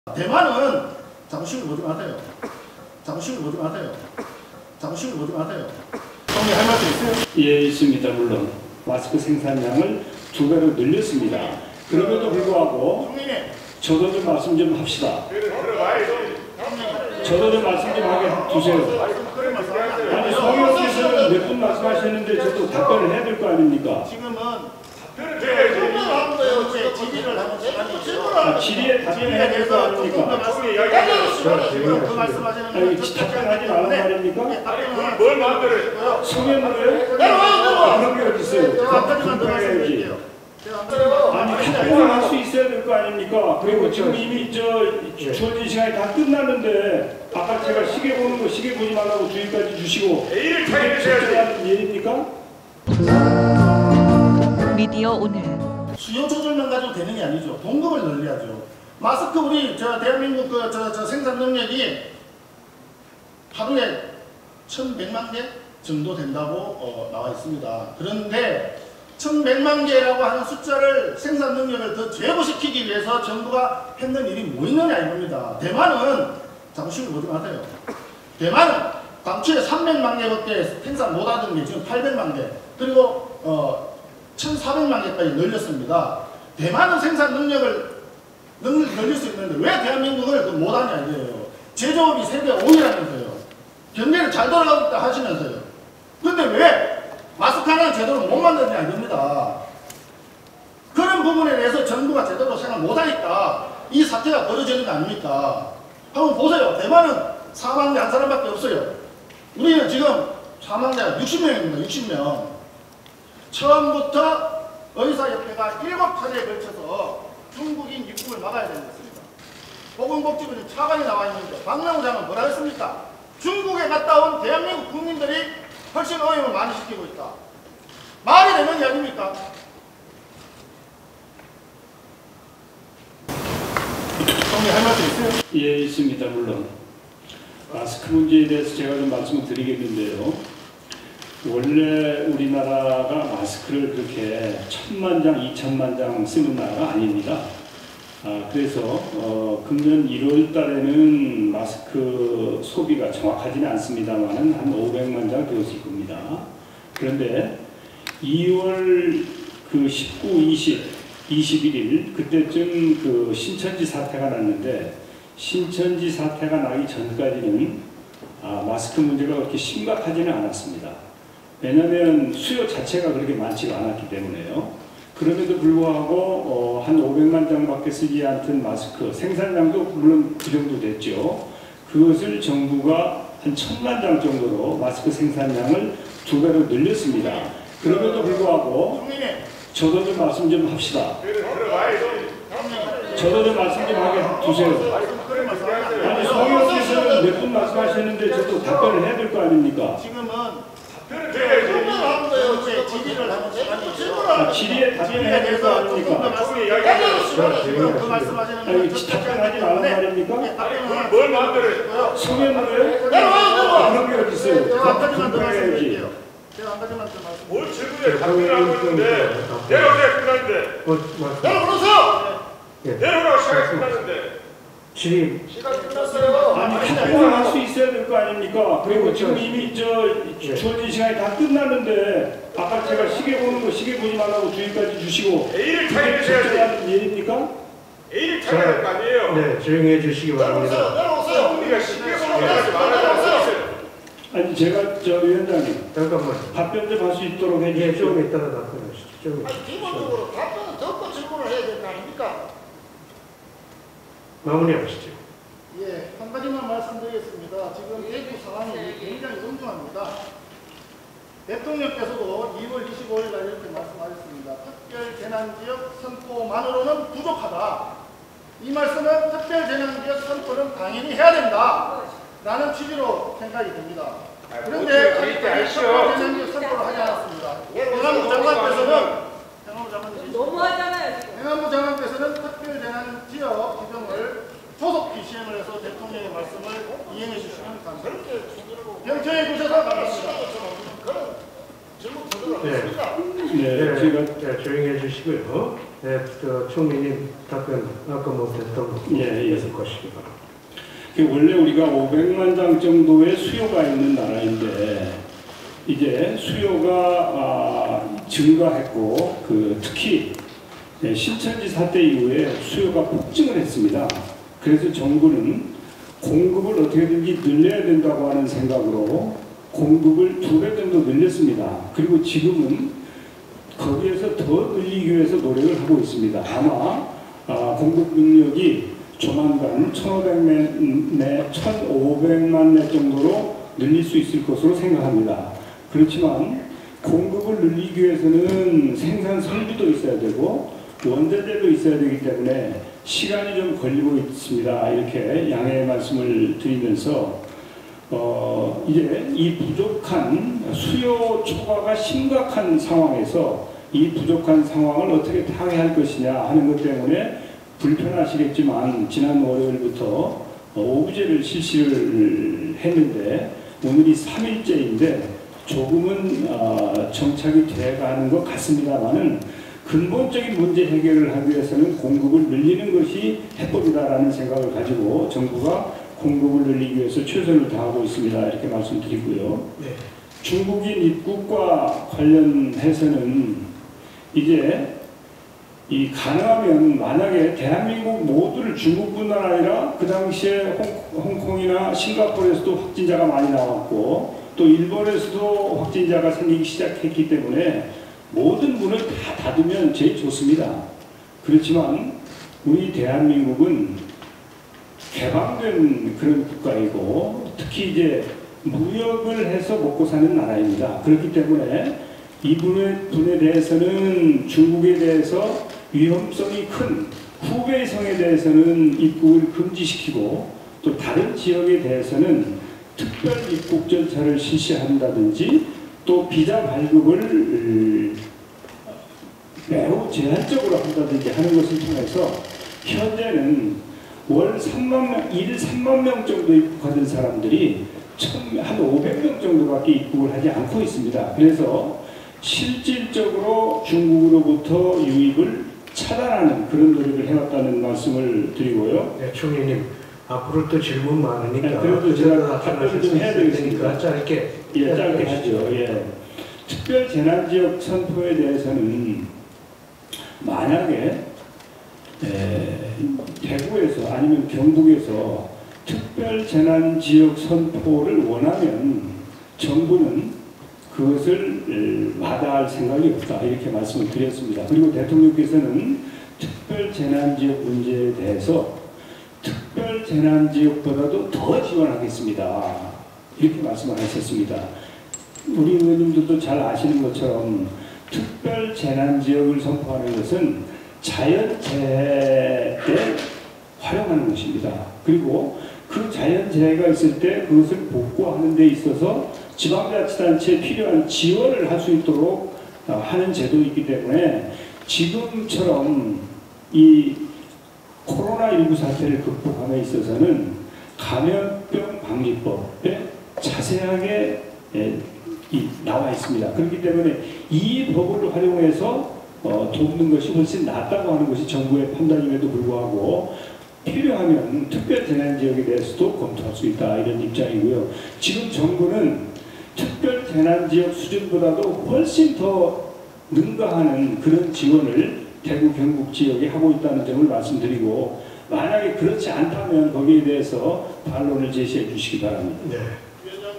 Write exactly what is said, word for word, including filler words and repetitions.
대만은 자부심을 보지 마세요. 자부심을 보지 마세요. 자부심을 보지 마세요. 형님 할 말씀 있어요? 예, 있습니다. 물론 마스크 생산량을 두 배로 늘렸습니다. 그럼에도 불구하고 저도 좀 말씀 좀 합시다. 저도 좀 말씀 좀 하게 두세요. 아니, 성형께서는 몇 분 말씀하셨는데 저도 답변을 해야 될 거 아닙니까? 지금은 답변을 해야지. 질의를 하는 시간이죠. 아, 질의에 답변해야 될 거 아닙니까? 그 말씀하시는 아니, 답변하지 말란 말입니까? 뭘 마음대로 해요? 성형을 그런 게 어디 있어요? 답변해야지. 아니, 답변을 할 수 있어야 될 거 아닙니까? 그리고 지금 이미 저 주어진 시간이 다 끝났는데 아까 제가 시계 보는 거 시계 보지 말라고 주의까지 주시고 그게 적절한 일입니까? 미디어 오늘 수요 조절만 가지고 되는 게 아니죠. 공급을 늘려야죠. 마스크 우리 저 대한민국 그 저 저 생산 능력이 하루에 천백만 개 정도 된다고 어, 나와 있습니다. 그런데 천백만 개라고 하는 숫자를 생산 능력을 더 제고시키기 위해서 정부가 했는 일이 뭐 있느냐 이겁니다. 대만은 자부심을 보지 마세요. 대만은 당초에 삼백만 개밖에 생산 못하던 게 지금 팔백만 개 그리고 어, 천사백만 개까지 늘렸습니다. 대만은 생산 능력을 능력 늘릴 수 있는데 왜 대한민국을 그 못하냐 이거예요. 제조업이 세계 오 위라면서요. 경제를 잘 돌아가고 있다 하시면서요. 근데 왜 마스크 하나는 제대로 못 만드냐 이겁니다. 그런 부분에 대해서 정부가 제대로 생각 못하니까 이 사태가 벌어지는 거 아닙니까? 한번 보세요. 대만은 사망자 한 사람밖에 없어요. 우리는 지금 사망자가 육십 명입니다. 육십 명. 처음부터 의사협회가 일곱 차례에 걸쳐서 중국인 입국을 막아야 되는 것입니다. 보건복지부는 차관이 나와 있는데 박명호 장은 뭐라 했습니까? 중국에 갔다 온 대한민국 국민들이 훨씬 오염을 많이 시키고 있다. 말이 되는 게 아닙니까? 형님 할 말씀 있어요? 예, 있습니다. 물론 마스크 문제에 대해서 제가 좀 말씀을 드리겠는데요. 원래 우리나라가 마스크를 그렇게 천만 장, 이천만 장 쓰는 나라가 아닙니다. 아, 그래서 어, 금년 일월 달에는 마스크 소비가 정확하지는 않습니다만 한 오백만 장 되었을 겁니다. 그런데 이월 그 십구, 이십, 이십일 일 그때쯤 그 신천지 사태가 났는데 신천지 사태가 나기 전까지는 아, 마스크 문제가 그렇게 심각하지는 않았습니다. 왜냐하면 수요 자체가 그렇게 많지가 않았기 때문에요. 그럼에도 불구하고 어, 한 오백만 장밖에 쓰지 않던 마스크 생산량도 물론 그 정도 됐죠. 그것을 정부가 한 천만 장 정도로 마스크 생산량을 두 배로 늘렸습니다. 그럼에도 불구하고 저도 좀 말씀 좀 합시다. 저도 좀 말씀 좀 하게 두세요. 아니, 성형께서는 몇 분 말씀하셨는데 저도 답변을 해야 될 거 아닙니까? 지금은 질의를 하는 시간이죠. 아, 질의에 답변해야 될 거 아닙니까? 그 말씀하시는 아니, 답변하지 말란 말입니까? 뭘 마음대로 해요? 성형을 그런 게 어디 있어요? 제가 한 가지만 더 답변해야지. 말씀드릴게요. 제가 한 가지만 더 말씀. 뭘 질문에 답변하고 있는데 내려오세요 끝났는데 내려오세요! 내려오라고 시간이 끝났는데 질의 시간 끝났어요. 아니, 답변을 할 수 있어야 될 거 아닙니까? 그리고 지금 이미 저 주어진 시간이 다 끝났는데 아까 제가 시계 보는 거 시계 보지 말라고 주의까지 주시고 A를 그게 타임해줘야지. 적절한 일입니까? A를 타임할 거 아니에요. 네, 조용히 해주시기 바랍니다. 내려오세요. 우리가 쉽게 생각하지 말아요. 아니, 제가 저 위원장님 잠깐만. 답변 좀 할 수 있도록 예, 해주십시오. 조금 이따가 답변하시죠. 조금 아니, 기본적으로 답변은 듣고 질문을 해야 되는 거 아닙니까? 마무리하시죠. 예, 한 가지만 말씀드리겠습니다. 지금 대구 상황이 굉장히 엄중합니다. 대통령께서도 이월 이십오일 날 이렇게 말씀하셨습니다. 특별재난지역 선포만으로는 부족하다. 이 말씀은 특별재난지역 선포는 당연히 해야 된다. 라는 취지로 생각이 됩니다. 그런데 특별재난지역 선포를 하지 않았습니다. 행안부 장관께서는 행안부 장관님 너무하잖아요 지금. 행안부 장관께서는 특별재난지역 지정을 조속히 시행을 해서 대통령의 말씀을 이행해 주시면 감사합니다. 경청해 주셔서 감사합니다. 네, 네, 네, 제가 네, 조용히 해주시고요. 네, 저 총리님 답변 아까 못했던 거 예, 예. 계속 하시기 바랍니다. 원래 우리가 오백만 장 정도의 수요가 있는 나라인데 이제 수요가 아, 증가했고 그 특히 네, 신천지 사태 이후에 수요가 폭증을 했습니다. 그래서 정부는 공급을 어떻게든지 늘려야 된다고 하는 생각으로 공급을 두 배 정도 늘렸습니다. 그리고 지금은 거기에서 더 늘리기 위해서 노력을 하고 있습니다. 아마 아, 공급 능력이 조만간 천오백만 내, 천오백만 내 정도로 늘릴 수 있을 것으로 생각합니다. 그렇지만 공급을 늘리기 위해서는 생산 설비도 있어야 되고 원자재도 있어야 되기 때문에 시간이 좀 걸리고 있습니다. 이렇게 양해의 말씀을 드리면서 어, 이제 이 부족한 수요 초과가 심각한 상황에서 이 부족한 상황을 어떻게 타개할 것이냐 하는 것 때문에 불편하시겠지만 지난 월요일부터 오부제를 실시를 했는데 오늘이 삼 일째인데 조금은 어, 정착이 돼가는 것 같습니다만은 근본적인 문제 해결을 하기 위해서는 공급을 늘리는 것이 해법이다라는 생각을 가지고 정부가 공급을 늘리기 위해서 최선을 다하고 있습니다. 이렇게 말씀드리고요. 네. 중국인 입국과 관련해서는 이제 이 가능하면 만약에 대한민국 모두를 중국뿐만 아니라 그 당시에 홍, 홍콩이나 싱가포르에서도 확진자가 많이 나왔고 또 일본에서도 확진자가 생기기 시작했기 때문에 모든 문을 다 닫으면 제일 좋습니다. 그렇지만 우리 대한민국은 개방된 그런 국가이고 특히 이제 무역을 해서 먹고 사는 나라입니다. 그렇기 때문에 이 분에, 분에 대해서는 중국에 대해서 위험성이 큰 후베이성에 대해서는 입국을 금지시키고 또 다른 지역에 대해서는 특별 입국 절차를 실시한다든지 또 비자 발급을 매우 제한적으로 한다든지 하는 것을 통해서 현재는 월 삼만 명, 일 삼만 명 정도 입국하던 사람들이 한 오백 명 정도밖에 입국을 하지 않고 있습니다. 그래서 실질적으로 중국으로부터 유입을 차단하는 그런 노력을 해왔다는 말씀을 드리고요. 네, 총리님 앞으로 또 질문 많으니까 네, 그래도 제가 답변을 좀 해야 되겠습니다. 짧게 예, 짧게 하죠. 예. 특별 재난지역 선포에 대해서는 만약에 에, 대구에서 아니면 경북에서 특별 재난지역 선포를 원하면 정부는 그것을 마다할 생각이 없다 이렇게 말씀을 드렸습니다. 그리고 대통령께서는 특별 재난지역 문제에 대해서 특별 재난지역보다도 더 지원하겠습니다 이렇게 말씀을 하셨습니다. 우리 의원님들도 잘 아시는 것처럼 특별 재난지역을 선포하는 것은 자연재해 때 활용하는 것입니다. 그리고 그 자연재해가 있을 때 그것을 복구하는 데 있어서 지방자치단체에 필요한 지원을 할 수 있도록 하는 제도이기 때문에 지금처럼 이 코로나십구 사태를 극복함에 있어서는 감염병 방지법에 자세하게 이 나와 있습니다. 그렇기 때문에 이 법을 활용해서 어, 돕는 것이 훨씬 낫다고 하는 것이 정부의 판단임에도 불구하고 필요하면 특별 재난지역에 대해서도 검토할 수 있다 이런 입장이고요. 지금 정부는 특별 재난지역 수준보다도 훨씬 더 능가하는 그런 지원을 대구 경북 지역에 하고 있다는 점을 말씀드리고 만약에 그렇지 않다면 거기에 대해서 반론을 제시해 주시기 바랍니다. 네.